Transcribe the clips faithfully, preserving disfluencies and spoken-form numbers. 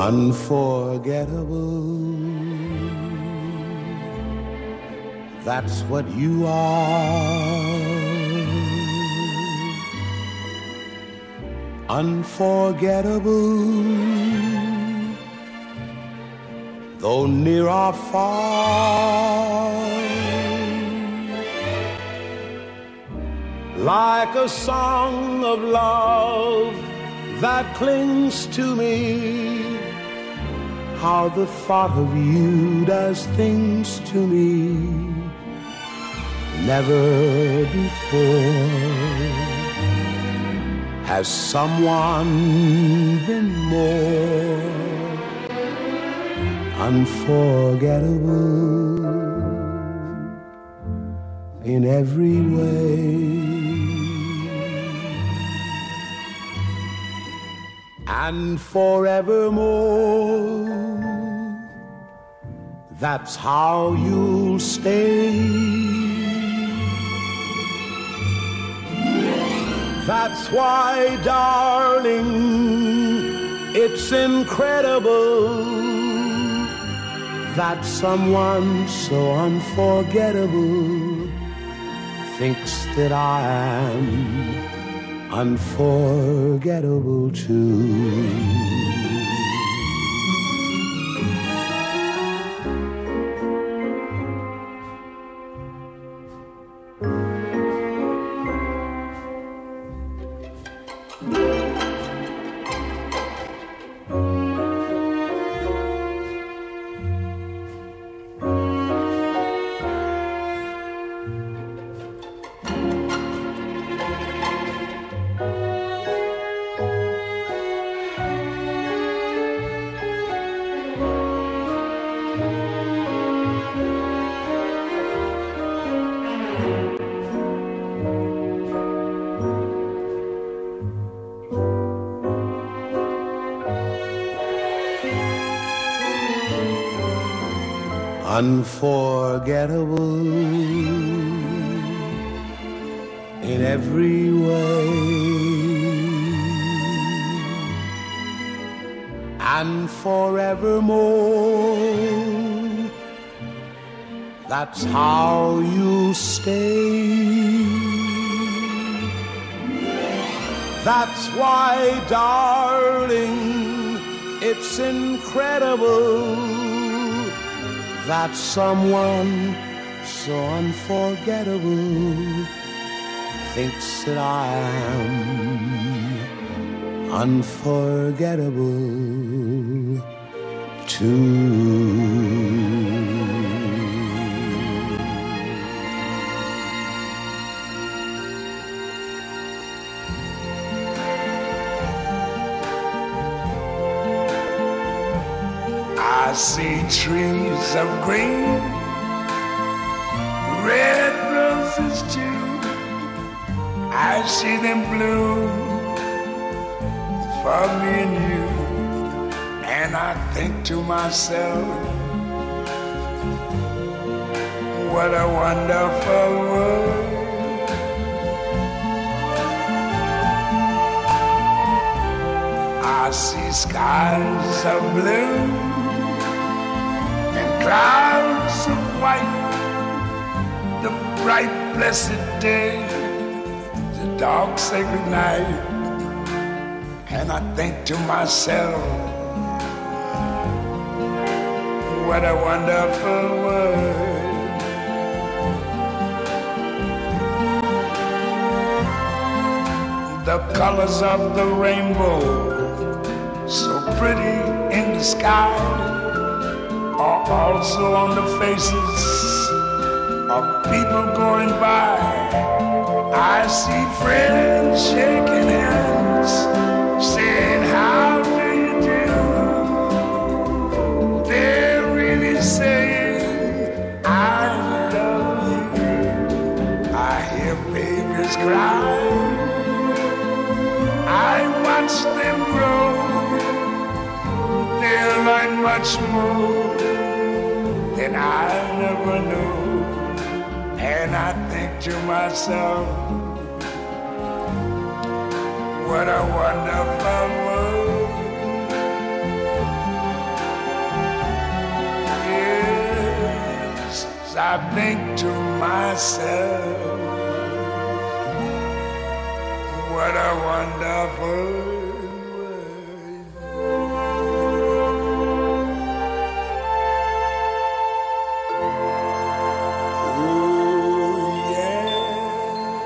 unforgettable. That's what you are. Unforgettable, though near or far, like a song of love that clings to me. How the thought of you does things to me never before. Has someone been more unforgettable in every way? And forevermore, that's how you'll stay. That's why, darling, it's incredible that someone so unforgettable thinks that I am unforgettable too. Unforgettable in every way, and forevermore, that's how you stay. That's why, darling, it's incredible that someone so unforgettable thinks that I am unforgettable too. I see trees of green, red roses too. I see them bloom for me and you. And I think to myself, what a wonderful world. I see skies of blue, clouds of white, the bright blessed day, the dark sacred night. And I think to myself, what a wonderful world. The colors of the rainbow, so pretty in the sky, are also on the faces of people going by. I see friends shaking hands, saying, how do you do? They're really saying, I love you. I hear babies cry, I watch them grow. They'll learn much more than I never knew. And I think to myself, what a wonderful world. I think to myself, what a wonderful world. Oh, yeah.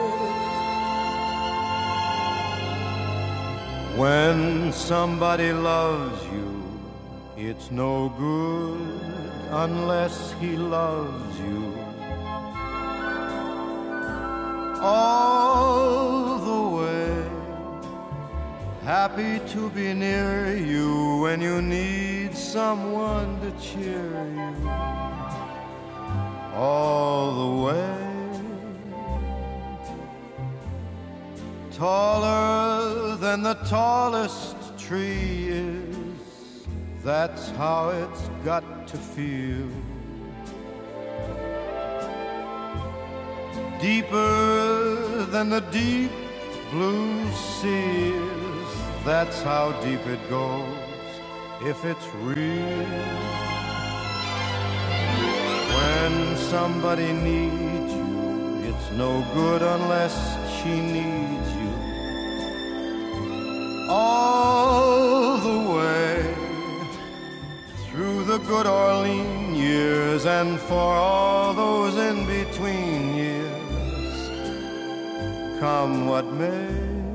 When somebody loves you, it's no good unless he loves you. All the way, happy to be near you when you need someone to cheer you. All the way, taller than the tallest tree is, that's how it's got to feel. Deeper than the deep blue sea is, that's how deep it goes if it's real. When somebody needs you, it's no good unless she needs you. All the way through the good or lean years, and for all those in between years, come what may.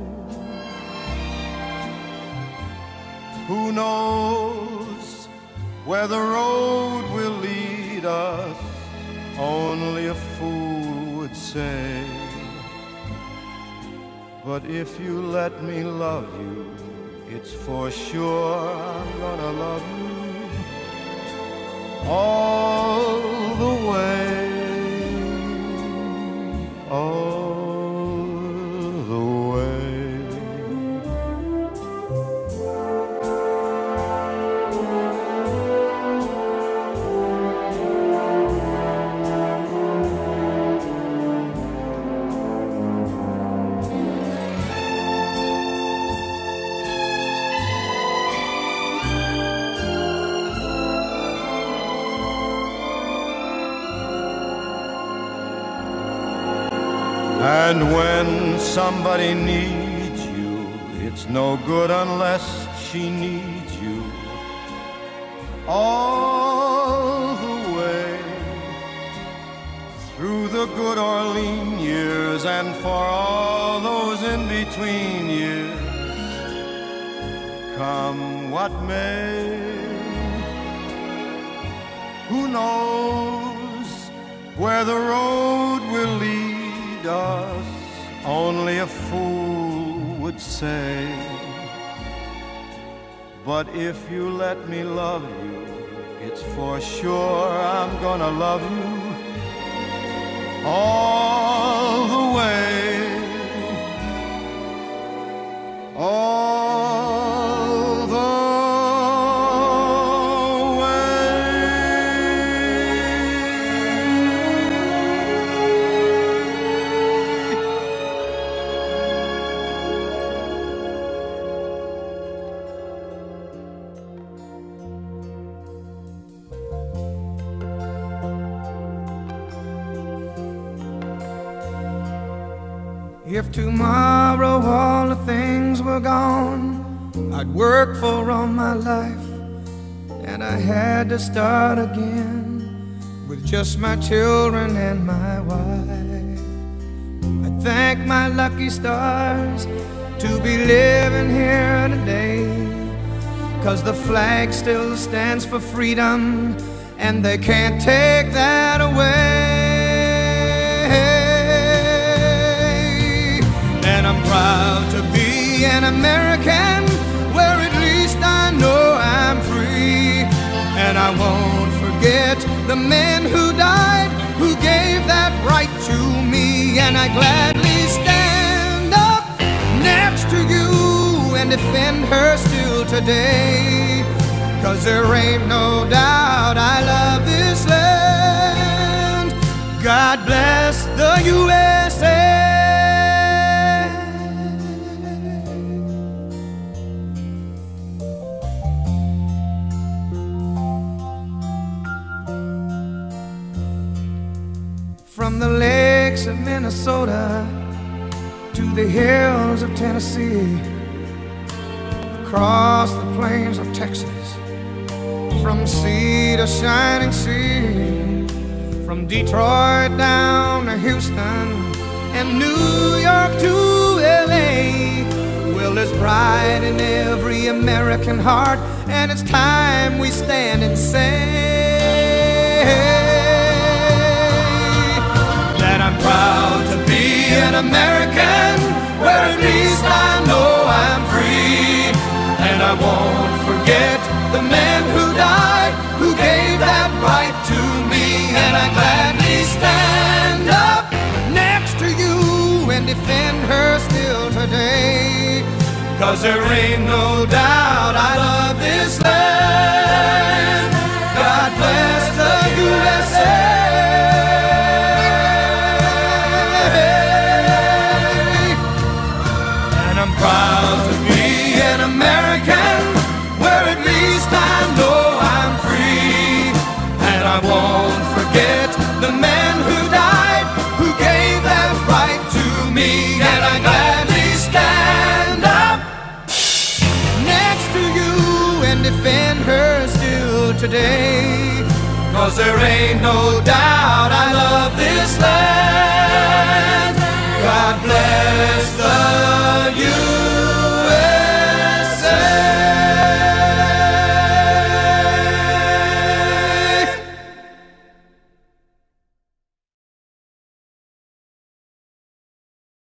Who knows where the road will lead us? Only a fool would say. But if you let me love you, it's for sure I'm gonna love you all the way, all the way. And when somebody needs you, it's no good unless she needs you. All the way through the good or lean years, and for all those in between years, come what may. Who knows where the road will lead us? Only a fool would say. But if you let me love you, it's for sure I'm gonna love you all the way, all the If tomorrow all the things were gone I'd worked for all my life, and I had to start again with just my children and my wife. I thank my lucky stars to be living here today, 'cause the flag still stands for freedom, and they can't take that away. And I'm proud to be an American, where at least I know I'm free. And I won't forget the men who died, who gave that right to me. And I gladly stand up next to you and defend her still today, 'cause there ain't no doubt I love this land. God bless the U S A. From the lakes of Minnesota to the hills of Tennessee, across the plains of Texas, from sea to shining sea, from Detroit down to Houston and New York to L A. Well, there's pride in every American heart, and it's time we stand and say that I'm proud to be an American, where at least I know I'm free. And I won't forget the men who died, who gave that right to me. And I gladly stand up next to you and defend her still today. 'Cause there ain't no doubt I love this land. God bless the U S A. And I'm proud to be an American, where at least I know I'm free. And I won't forget the men who died, who gave that right to me. And I gladly stand up next to you and defend her still today. 'Cause there ain't no doubt I love this land. God bless the U S A.